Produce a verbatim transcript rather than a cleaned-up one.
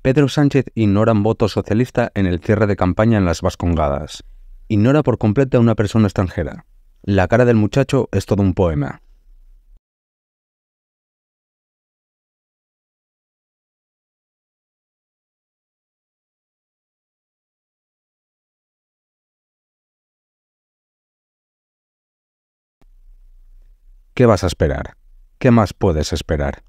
Pedro Sánchez ignora un voto socialista en el cierre de campaña en Las Vascongadas. Ignora por completo a una persona extranjera. La cara del muchacho es todo un poema. ¿Qué vas a esperar? ¿Qué más puedes esperar?